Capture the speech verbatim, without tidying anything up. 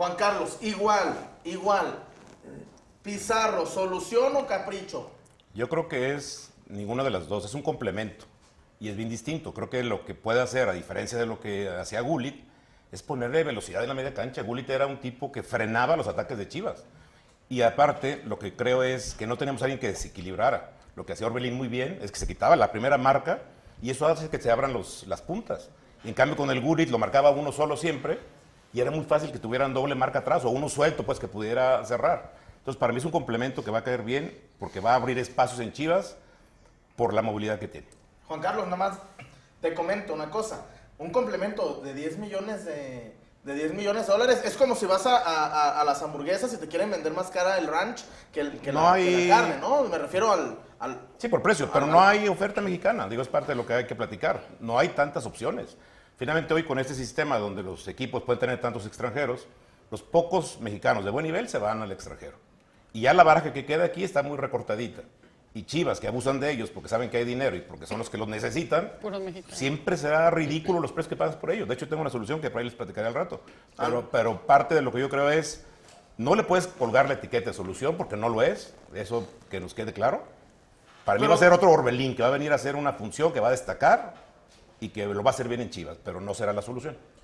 Juan Carlos, igual, igual. Pizarro, ¿solución o capricho? Yo creo que es ninguna de las dos, es un complemento y es bien distinto. Creo que lo que puede hacer, a diferencia de lo que hacía Gullit, es ponerle velocidad en la media cancha. Gullit era un tipo que frenaba los ataques de Chivas. Y aparte, lo que creo es que no teníamos a alguien que desequilibrara. Lo que hacía Orbelín muy bien es que se quitaba la primera marca y eso hace que se abran los, las puntas. Y en cambio, con el Gullit lo marcaba uno solo siempre y era muy fácil que tuvieran doble marca atrás o uno suelto, pues que pudiera cerrar. Entonces, para mí es un complemento que va a caer bien porque va a abrir espacios en Chivas por la movilidad que tiene. Juan Carlos, nada más te comento una cosa. Un complemento de diez millones de, de diez millones de dólares es como si vas a, a, a las hamburguesas y te quieren vender más cara el ranch que, el, que, no la, hay... que la carne, ¿no? Me refiero al... al sí, por precio, pero no hay oferta mexicana. Digo, es parte de lo que hay que platicar. No hay tantas opciones. Finalmente, hoy con este sistema donde los equipos pueden tener tantos extranjeros, los pocos mexicanos de buen nivel se van al extranjero. Y ya la baraja que queda aquí está muy recortadita. Y Chivas, que abusan de ellos porque saben que hay dinero y porque son los que los necesitan, siempre será ridículo los precios que pagas por ellos. De hecho, tengo una solución que por ahí les platicaré al rato. Pero, ah. pero parte de lo que yo creo es, no le puedes colgar la etiqueta de solución porque no lo es. Eso que nos quede claro. Para pero, mí va a ser otro Orbelín que va a venir a hacer una función que va a destacar y que lo va a hacer bien en Chivas, pero no será la solución.